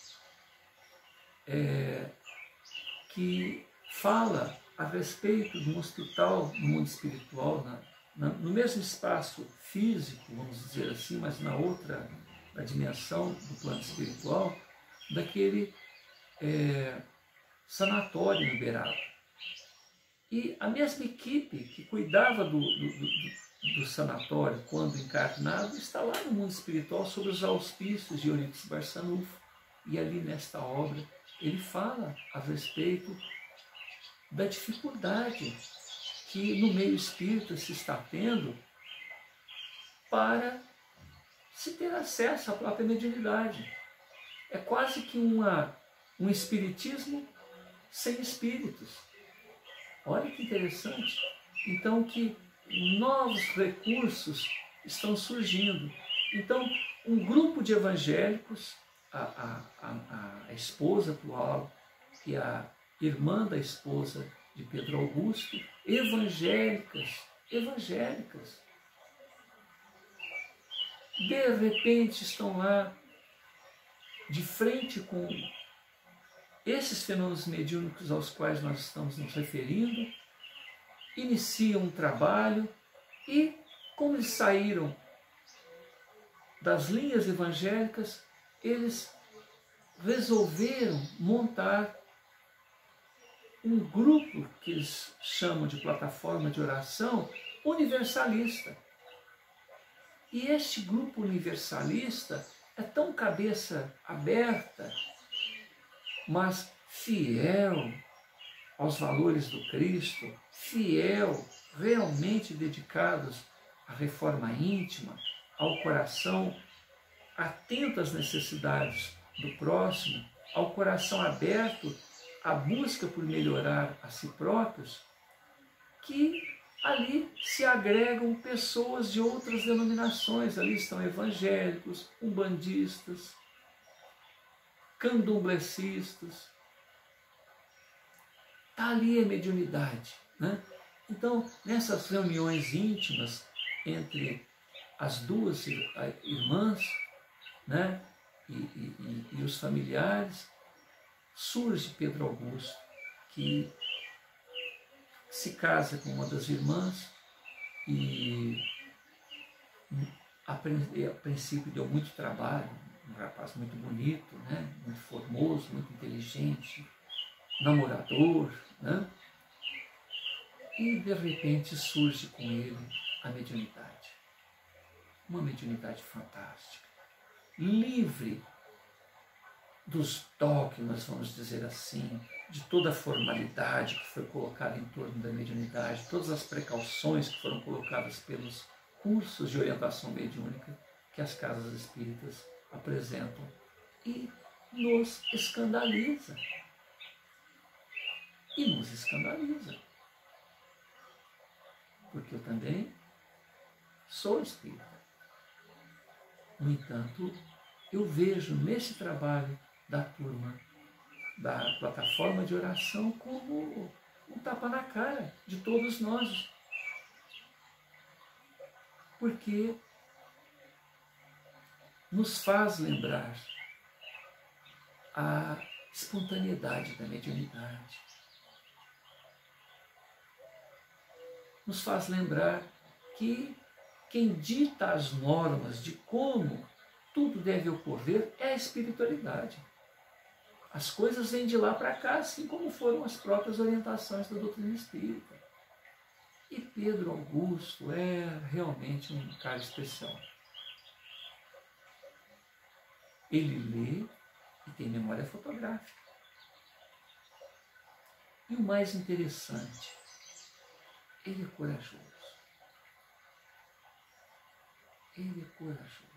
é, que fala a respeito de um hospital no mundo espiritual, na, na, no mesmo espaço físico, vamos dizer assim, mas na outra na dimensão do plano espiritual, daquele é, sanatório em Uberaba. E a mesma equipe que cuidava do, do, do, do sanatório, quando encarnado, está lá no mundo espiritual sob os auspícios de Eurípides Barçanufo. E ali nesta obra ele fala a respeito da dificuldade que no meio espírita se está tendo para se ter acesso à própria mediunidade. É quase que uma, um espiritismo sem espíritos. Olha que interessante. Então, que novos recursos estão surgindo. Então, um grupo de evangélicos, a, a, a, a esposa atual e a irmã da esposa de Pedro Augusto, evangélicas, evangélicas, de repente estão lá de frente com esses fenômenos mediúnicos aos quais nós estamos nos referindo, iniciam um trabalho e, como eles saíram das linhas evangélicas, eles resolveram montar um grupo que eles chamam de plataforma de oração universalista. E este grupo universalista é tão cabeça aberta, mas fiel aos valores do Cristo, fiel, realmente dedicados à reforma íntima, ao coração atento às necessidades do próximo, ao coração aberto à busca por melhorar a si próprios, que ali se agregam pessoas de outras denominações. Ali estão evangélicos, umbandistas, candomblecistas. Está ali a mediunidade, né? Então, nessas reuniões íntimas entre as duas irmãs, né, e, e, e os familiares, surge Pedro Augusto, que se casa com uma das irmãs e a, a princípio deu muito trabalho, um rapaz muito bonito, né, muito formoso, muito inteligente, namorador, né? E de repente surge com ele a mediunidade. Uma mediunidade fantástica, livre dos dogmas, vamos dizer assim, de toda a formalidade que foi colocada em torno da mediunidade, todas as precauções que foram colocadas pelos cursos de orientação mediúnica que as casas espíritas apresentam, e nos escandaliza. E nos escandaliza. Porque eu também sou espírita. No entanto, eu vejo nesse trabalho da turma, da plataforma de oração, como um tapa na cara de todos nós. Porque nos faz lembrar a espontaneidade da mediunidade. Nos faz lembrar que quem dita as normas de como tudo deve ocorrer é a espiritualidade. As coisas vêm de lá para cá, assim como foram as próprias orientações da doutrina espírita. E Pedro Augusto é realmente um cara especial. Ele lê e tem memória fotográfica. E o mais interessante, ele é corajoso. Ele é corajoso.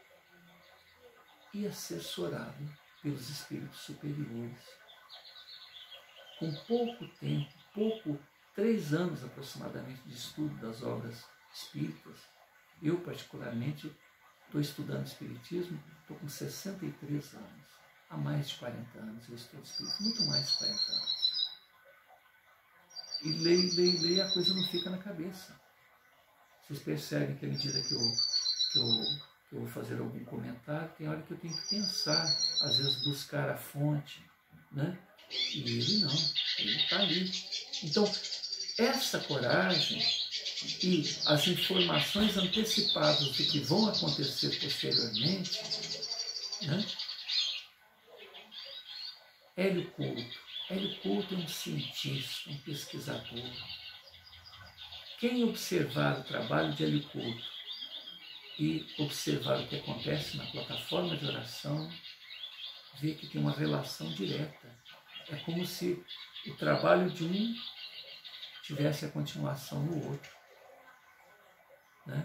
E assessorado pelos espíritos superiores. Com pouco tempo, pouco, três anos aproximadamente de estudo das obras espíritas, eu particularmente estou estudando espiritismo, estou com sessenta e três anos. Há mais de quarenta anos eu estudo espiritismo, muito mais de quarenta anos. E leio, leio, leio, a coisa não fica na cabeça. Vocês percebem que à medida que eu, que eu, que eu vou fazer algum comentário, tem hora que eu tenho que pensar, às vezes buscar a fonte, né? E ele não, ele está ali. Então, essa coragem e as informações antecipadas do que vão acontecer posteriormente, né? Hélio Couto. Hélio Couto é um cientista, um pesquisador, Quem observar o trabalho de Hélio Couto e observar o que acontece na plataforma de oração, vê que tem uma relação direta. É como se o trabalho de um tivesse a continuação no outro. Né?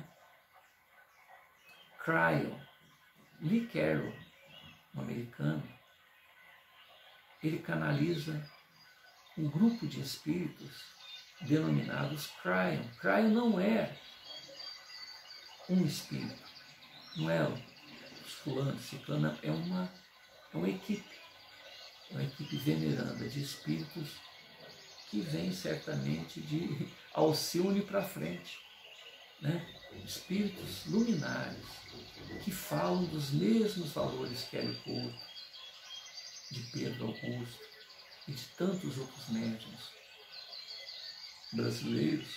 Cryo, Lee Carroll, um americano, ele canaliza um grupo de espíritos denominados Cryon. Cryon não é um espírito, não é os fulanos, ciclano, é uma, é uma equipe, é uma equipe veneranda de espíritos que vem certamente de Alcione para frente, né? Espíritos luminares que falam dos mesmos valores que Hélio Couto, de Pedro Augusto e de tantos outros médiuns brasileiros,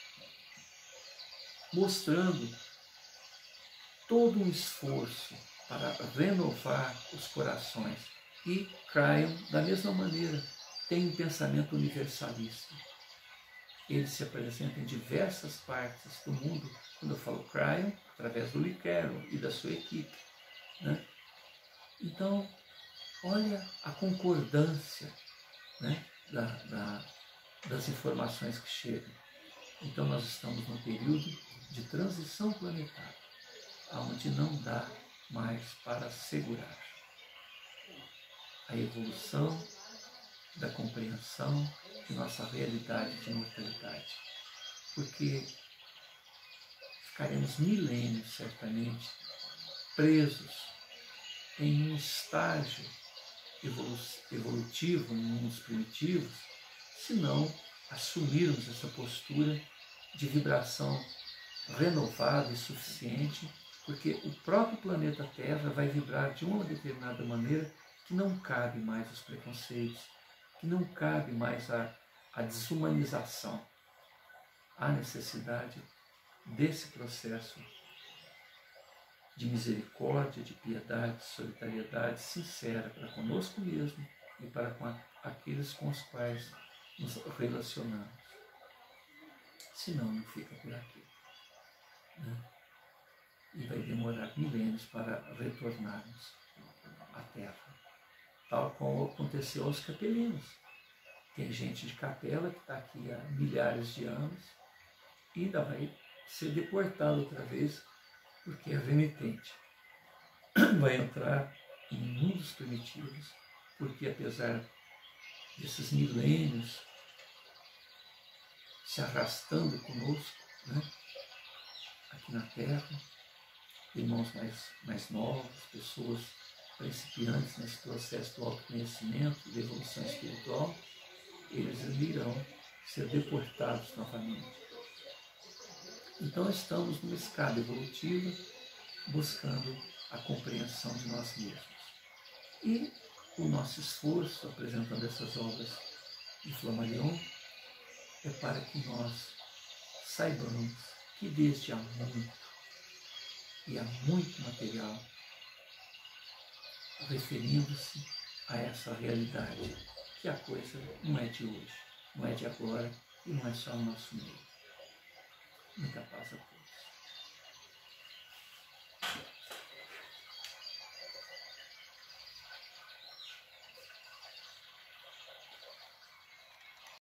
mostrando todo um esforço para renovar os corações. E Cryon, da mesma maneira, tem um pensamento universalista. Ele se apresenta em diversas partes do mundo, quando eu falo Cryon, através do Lee Carroll e da sua equipe. Né? Então, olha a concordância, né, da, da, das informações que chegam. Então nós estamos num período de transição planetária, onde não dá mais para segurar a evolução da compreensão de nossa realidade de imortalidade. Porque ficaremos milênios, certamente, presos em um estágio evolutivo, em mundos primitivos, se não assumirmos essa postura de vibração renovada e suficiente, porque o próprio planeta Terra vai vibrar de uma determinada maneira que não cabe mais os preconceitos, que não cabe mais a, a desumanização. Há necessidade desse processo de misericórdia, de piedade, de solidariedade sincera para conosco mesmo e para com a, aqueles com os quais nos relacionamos. Senão não fica por aqui. Né? E vai demorar milênios para retornarmos à Terra. Tal como aconteceu aos capelinos. Tem gente de capela que está aqui há milhares de anos e ainda vai ser deportado outra vez porque é renitente. Vai entrar em mundos primitivos, porque apesar desses milênios se arrastando conosco, né, aqui na Terra, irmãos mais, mais novos, pessoas principiantes nesse processo do autoconhecimento, de evolução espiritual, eles irão ser deportados novamente. Então estamos numa escada evolutiva, buscando a compreensão de nós mesmos. E o nosso esforço, apresentando essas obras de Flammarion, é para que nós saibamos que desde há muito, e há muito material, referindo-se a essa realidade, que a coisa não é de hoje, não é de agora e não é só o nosso meio. Muita paz a todos.